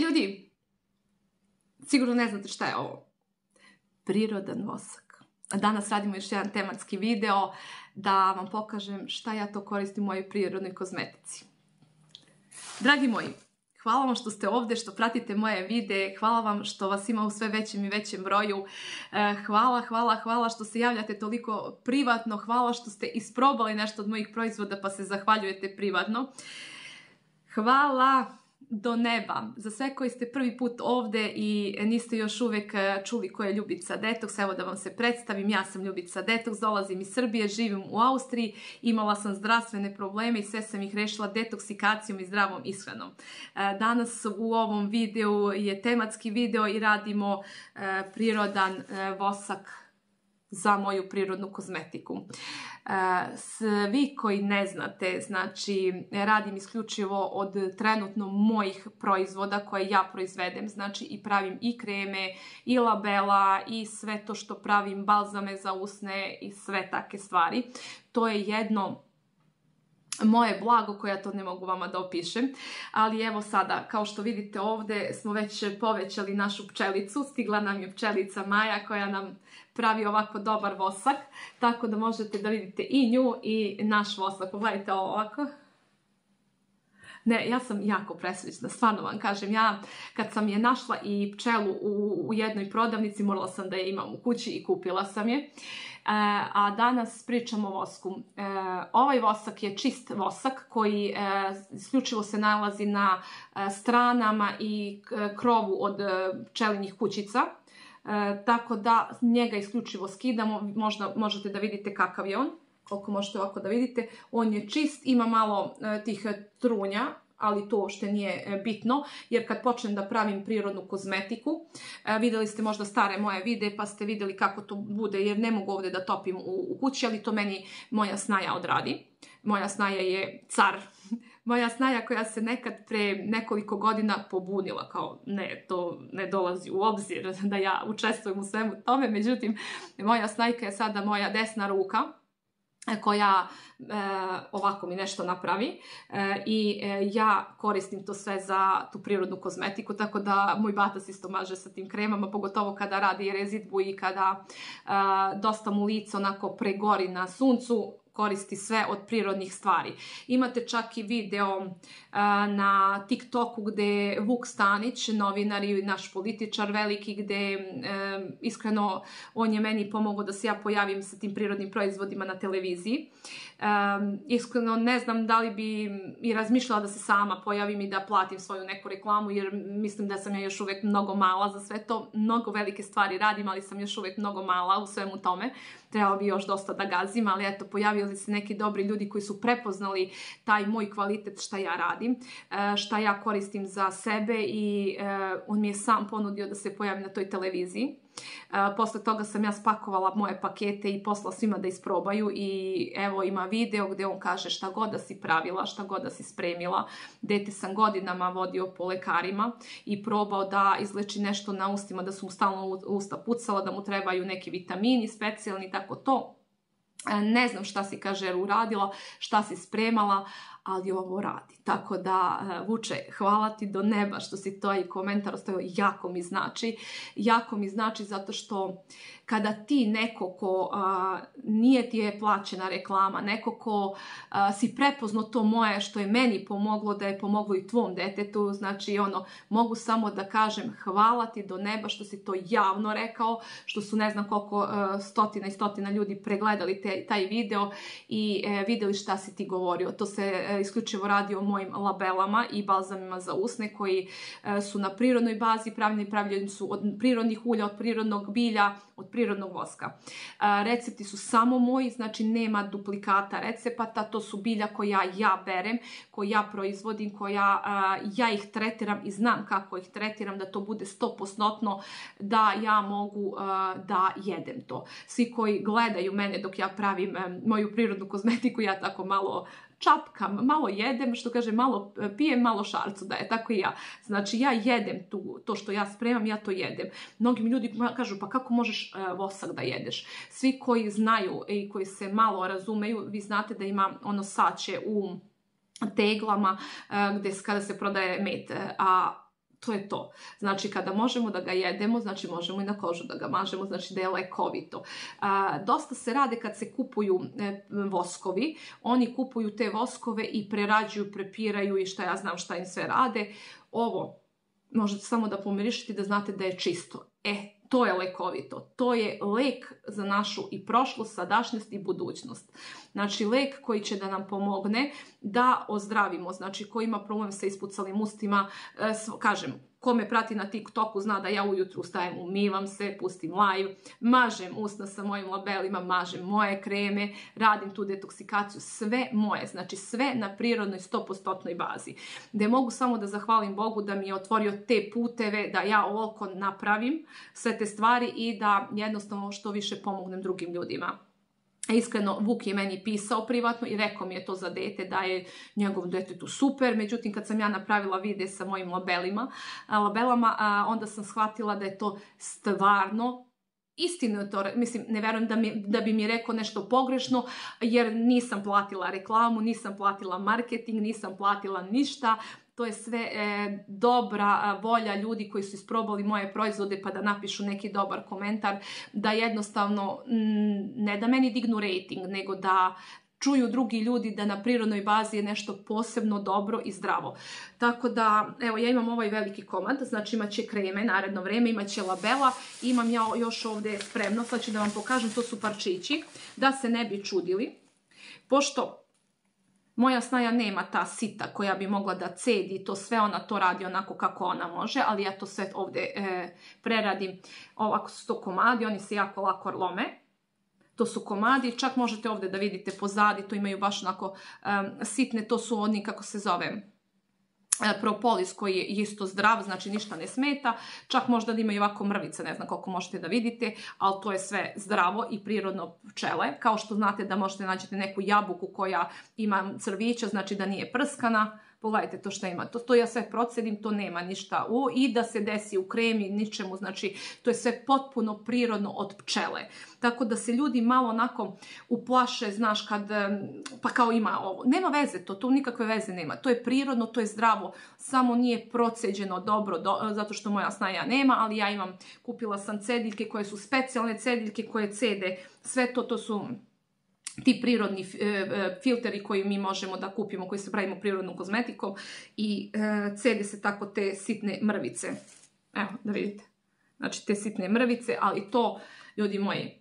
Ljudi, sigurno ne znate šta je ovo. Prirodan vosak. Danas radimo još jedan tematski video da vam pokažem šta ja to koristim u mojoj prirodnoj kozmetici. Dragi moji, hvala vam što ste ovdje, što pratite moje videe, hvala vam što vas ima u sve većem i većem broju, hvala što se javljate toliko privatno, hvala što ste isprobali nešto od mojih proizvoda pa se zahvaljujete privatno. Hvala do neba za sve koji ste prvi put ovdje i niste još uvijek čuli ko je Ljubica Detox. Evo da vam se predstavim, ja sam Ljubica Detox, dolazim iz Srbije, živim u Austriji, imala sam zdravstvene probleme i sve sam ih rešila detoksikacijom i zdravom ishranom. Danas u ovom videu je tematski video i radimo prirodan vosak za moju prirodnu kozmetiku. Svi koji ne znate, znači radim isključivo od trenutno mojih proizvoda koje ja proizvedem, znači i pravim i kreme, i labela, i sve to što pravim, balzame za usne i sve takve stvari. To je jedno moje blago koje ja to ne mogu vama da opišem, ali evo sada, kao što vidite ovdje smo već povećali našu pčelicu, stigla nam je pčelica Maja koja nam pravi ovako dobar vosak, tako da možete da vidite i nju i naš vosak. Pogledajte ovako. Ne, ja sam jako presrećna, stvarno vam kažem, ja kad sam je našla i pčelu u jednoj prodavnici, morala sam da je imam u kući i kupila sam je. A danas pričamo o vosku. Ovaj vosak je čist vosak koji isključivo se nalazi na stranama i krovu od pčelinjih kućica. Tako da njega isključivo skidamo, možete da vidite kakav je on. Koliko možete ovako da vidite, on je čist, ima malo tih trunja, ali to uopšte nije bitno, jer kad počnem da pravim prirodnu kozmetiku, videli ste možda stare moje videe pa ste videli kako to bude, jer ne mogu ovdje da topim u kući, ali to meni moja snaja odradi. Moja snaja je car. Moja snaja koja se nekad pre nekoliko godina pobunila, kao ne, to ne dolazi u obzir da ja učestvujem u svemu tome, međutim, moja snajka je sada moja desna ruka, koja ovako mi nešto napravi i ja koristim to sve za tu prirodnu kozmetiku, tako da moj bata se isto maže sa tim kremama, pogotovo kada radi rezidbu i kada dosta mu lice onako pregori na suncu, koristi sve od prirodnih stvari. Imate čak i video na TikToku gde Vuk Stanić, novinar i naš političar veliki, gde iskreno on je meni pomogao da se ja pojavim sa tim prirodnim proizvodima na televiziji. Iskreno ne znam da li bi i razmišljala da se sama pojavim i da platim svoju neku reklamu, jer mislim da sam ja još uvijek mnogo mala za sve to. Mnogo velike stvari radim, ali sam još uvijek mnogo mala u svemu tome. Trebalo bi još dosta da gazim, ali eto, pojavili se neki dobri ljudi koji su prepoznali taj moj kvalitet šta ja radim, šta ja koristim za sebe i on mi je sam ponudio da se pojavim na toj televiziji. Posle toga sam ja spakovala moje pakete i poslala svima da isprobaju i evo ima video gde on kaže šta god da si pravila, šta god da si spremila. Dete sam godinama vodio po lekarima i probao da izleči nešto na ustima, da su mu stalno usta pucala, da mu trebaju neki vitamini specijalni, tako to. Ne znam šta si, kaže, uradila, šta si spremala, ali ovo radi. Tako da, Vuče, hvala ti do neba što si to i komentar ostavio, jako mi znači. Jako mi znači zato što kada ti neko ko nije ti je plaćena reklama, neko ko si prepoznao to moje što je meni pomoglo, da je pomoglo i tvom detetu, znači ono, mogu samo da kažem hvala ti do neba što si to javno rekao, što su ne znam koliko stotina i stotina ljudi pregledali taj video i videli šta si ti govorio. To se isključivo radi o mojim labelama i balzamima za usne koji su na prirodnoj bazi, pravljeni su od prirodnih ulja, od prirodnog bilja, od prirodnog voska. Recepti su samo moji, znači nema duplikata recepata, to su bilja koja ja berem, koja ja proizvodim, koja ja ih tretiram i znam kako ih tretiram, da to bude 100% da ja mogu da jedem to. Svi koji gledaju mene dok ja pravim moju prirodnu kozmetiku, ja tako malo čapkam, malo jedem, što kaže, malo pijem, malo šarcu daje, tako i ja. Znači ja jedem to što ja spremam, ja to jedem. Mnogi mi ljudi kažu, pa kako možeš vosak da jedeš? Svi koji znaju i koji se malo razumeju, vi znate da ima ono sače u teglama gde kada se prodaje med, a to je to. Znači, kada možemo da ga jedemo, znači možemo i na kožu da ga mažemo, znači da je lekovito. Dosta se rade kad se kupuju voskovi, oni kupuju te voskove i prerađuju, prepiraju i šta ja znam šta im sve rade. Ovo možete samo da pomirišite da znate da je čisto. To je lekovito. To je lek za našu i prošlost, sadašnjost i budućnost. Znači, lek koji će da nam pomogne da ozdravimo. Znači, ko ima problem sa ispucalim ustima, kažem, ko me prati na TikToku zna da ja ujutru ustajem, umivam se, pustim live, mažem usna sa mojim labelima, mažem moje kreme, radim tu detoksikaciju, sve moje, znači sve na prirodnoj 100% bazi. Gde mogu samo da zahvalim Bogu da mi je otvorio te puteve, da ja ovoliko napravim sve te stvari i da jednostavno što više pomognem drugim ljudima. Iskreno, Vuk je meni pisao privatno i rekao mi je to za dete, da je njegovom detetu super. Međutim, kad sam ja napravila video sa mojim labelama, onda sam shvatila da je to stvarno istino. Mislim, ne verujem da bi mi rekao nešto pogrešno, jer nisam platila reklamu, nisam platila marketing, nisam platila ništa. To je sve dobra volja ljudi koji su isprobali moje proizvode pa da napišu neki dobar komentar, da jednostavno ne da meni dignu rating, nego da čuju drugi ljudi da na prirodnoj bazi je nešto posebno dobro i zdravo. Tako da, evo, ja imam ovaj veliki komad, znači imat će kreme naredno vreme, imat će labela, imam ja još ovdje spremno, sad ću da vam pokažem, to su parčići, da se ne bi čudili, pošto moja snaja nema ta sita koja bi mogla da cedi to sve, ona to radi onako kako ona može, ali ja to sve ovdje preradim. Ovako su to komadi, oni se jako lako lome. To su komadi, čak možete ovdje da vidite pozadi, to imaju baš onako sitne, to su oni, kako se zove, propolis koji je isto zdrav, znači ništa ne smeta, čak možda da imaju ovako mrvice, ne znam koliko možete da vidite, ali to je sve zdravo i prirodno pčele. Kao što znate da možete nađete neku jabuku koja ima crvića, znači da nije prskana. Pogledajte to što ima, to ja sve procedim, to nema ništa i da se desi u kremi, ničemu, znači to je sve potpuno prirodno od pčele. Tako da se ljudi malo onako uplaše, znaš, kad, pa kao ima ovo, nema veze to nikakve veze nema, to je prirodno, to je zdravo, samo nije proceđeno dobro, zato što moja snaja nema, ali ja imam, kupila sam cediljke koje su specijalne cediljke koje cede, sve to su ti prirodni filteri koji mi možemo da kupimo, koji se pravimo prirodnom kozmetikom i cede se tako te sitne mrvice. Evo, da vidite. Znači, te sitne mrvice, ali to, ljudi moji,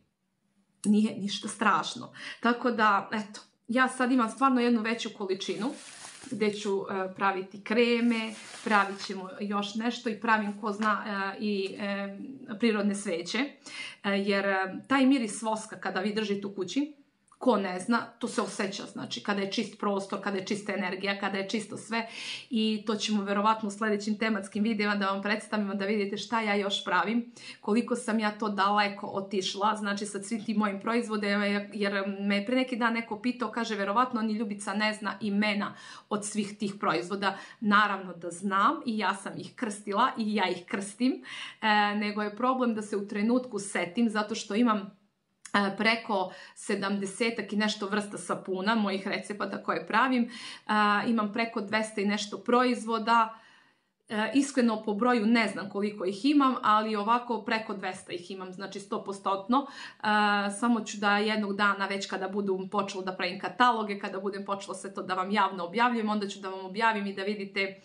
nije ništa strašno. Tako da, eto, ja sad imam stvarno jednu veću količinu gdje ću praviti kreme, pravit ćemo još nešto i pravim, ko zna, i prirodne sveće. Jer taj miris voska kada vi držite u kući, ko ne zna, to se osjeća, znači kada je čist prostor, kada je čista energija, kada je čisto sve i to ćemo verovatno u sljedećim tematskim videima da vam predstavimo, da vidite šta ja još pravim, koliko sam ja to daleko otišla, znači sa svim tim mojim proizvodima, jer me pre neki dan neko pitao, kaže verovatno ni Ljubica ne zna imena od svih tih proizvoda. Naravno da znam i ja sam ih krstila i ja ih krstim, nego je problem da se u trenutku setim zato što imam preko 70 i nešto vrsta sapuna, mojih recepata koje pravim, imam preko 200 i nešto proizvoda, iskreno po broju ne znam koliko ih imam, ali ovako preko 200 ih imam, znači 100%. Samo ću da jednog dana već kada budem počela da pravim kataloge, kada budem počela sve to da vam javno objavljujem, onda ću da vam objavim i da vidite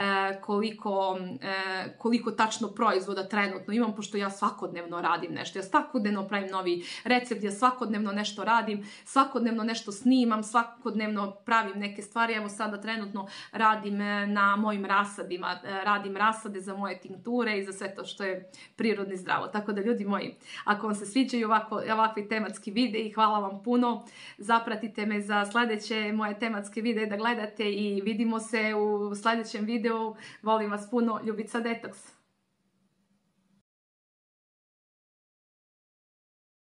koliko tačno proizvoda trenutno imam, pošto ja svakodnevno radim nešto. Ja svakodnevno pravim novi recept, ja svakodnevno nešto radim, svakodnevno nešto snimam, svakodnevno pravim neke stvari. Evo sada trenutno radim na mojim rasadima, radim rasade za moje tinkture i za sve to što je prirodno i zdravo. Tako da, ljudi moji, ako vam se sviđaju ovakvi tematski videi, hvala vam puno. Zapratite me za sljedeće moje tematske videe da gledate i vidimo se u sljedećem videu. Volim vas puno. Ljubica Detoks.